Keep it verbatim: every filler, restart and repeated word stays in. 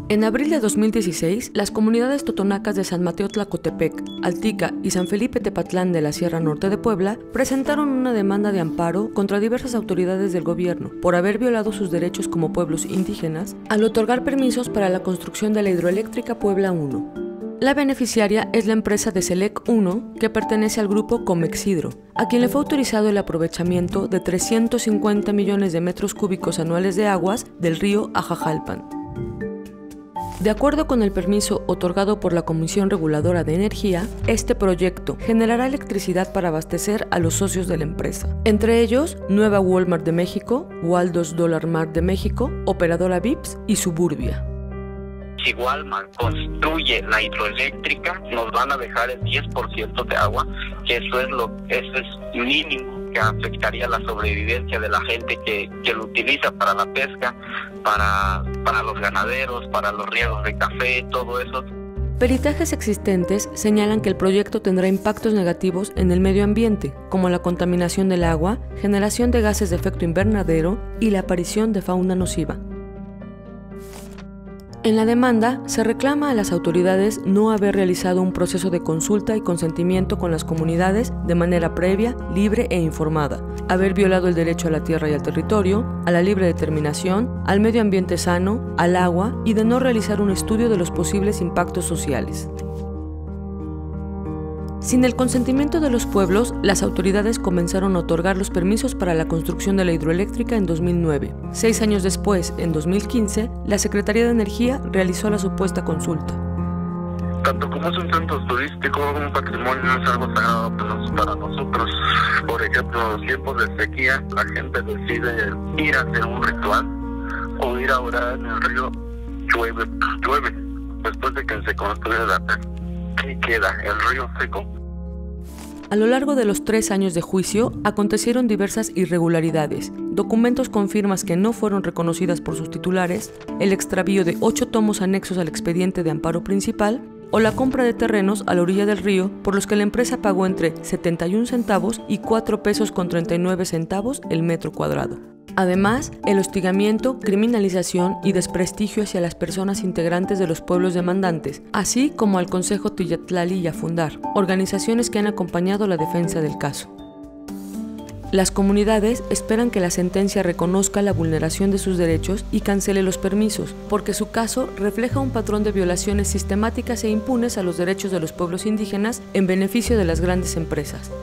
En abril de dos mil dieciséis, las comunidades totonacas de San Mateo Tlacotepec, Altica y San Felipe Tepatlán de la Sierra Norte de Puebla presentaron una demanda de amparo contra diversas autoridades del gobierno por haber violado sus derechos como pueblos indígenas al otorgar permisos para la construcción de la hidroeléctrica Puebla uno. La beneficiaria es la empresa de Selec uno, que pertenece al grupo Comexhidro, a quien le fue autorizado el aprovechamiento de trescientos cincuenta millones de metros cúbicos anuales de aguas del río Ajajalpan. De acuerdo con el permiso otorgado por la Comisión Reguladora de Energía, este proyecto generará electricidad para abastecer a los socios de la empresa, entre ellos Nueva Walmart de México, Waldos Dollar Mart de México, Operadora Vips y Suburbia. Si Walmart construye la hidroeléctrica, nos van a dejar el diez por ciento de agua, que eso es lo eso es mínimo que afectaría la sobrevivencia de la gente que, que lo utiliza para la pesca, para, para los ganaderos, para los riegos de café, todo eso. Peritajes existentes señalan que el proyecto tendrá impactos negativos en el medio ambiente, como la contaminación del agua, generación de gases de efecto invernadero y la aparición de fauna nociva. En la demanda, se reclama a las autoridades no haber realizado un proceso de consulta y consentimiento con las comunidades de manera previa, libre e informada, haber violado el derecho a la tierra y al territorio, a la libre determinación, al medio ambiente sano, al agua y de no realizar un estudio de los posibles impactos sociales. Sin el consentimiento de los pueblos, las autoridades comenzaron a otorgar los permisos para la construcción de la hidroeléctrica en dos mil nueve. Seis años después, en dos mil quince, la Secretaría de Energía realizó la supuesta consulta. Tanto como es un centro turístico, un patrimonio es algo sagrado para nosotros. Por ejemplo, en los tiempos de sequía, la gente decide ir a hacer un ritual o ir a orar en el río. Llueve, llueve. Después de que se construye la pesca, ¿qué queda? ¿El río seco? A lo largo de los tres años de juicio, acontecieron diversas irregularidades, documentos con firmas que no fueron reconocidas por sus titulares, el extravío de ocho tomos anexos al expediente de amparo principal o la compra de terrenos a la orilla del río por los que la empresa pagó entre setenta y un centavos y cuatro pesos con treinta y nueve centavos el metro cuadrado. Además, el hostigamiento, criminalización y desprestigio hacia las personas integrantes de los pueblos demandantes, así como al Consejo Tillatlali y Afundar, organizaciones que han acompañado la defensa del caso. Las comunidades esperan que la sentencia reconozca la vulneración de sus derechos y cancele los permisos, porque su caso refleja un patrón de violaciones sistemáticas e impunes a los derechos de los pueblos indígenas en beneficio de las grandes empresas.